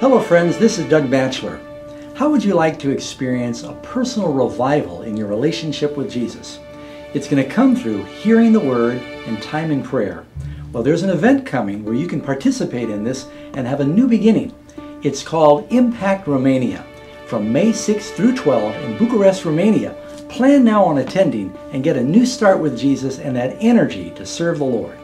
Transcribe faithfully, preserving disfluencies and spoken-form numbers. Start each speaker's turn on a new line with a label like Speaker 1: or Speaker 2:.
Speaker 1: Hello friends, this is Doug Batchelor. How would you like to experience a personal revival in your relationship with Jesus? It's going to come through hearing the Word and time in prayer. Well, there's an event coming where you can participate in this and have a new beginning. It's called Impact Romania. From May sixth through twelfth in Bucharest, Romania. Plan now on attending and get a new start with Jesus and that energy to serve the Lord.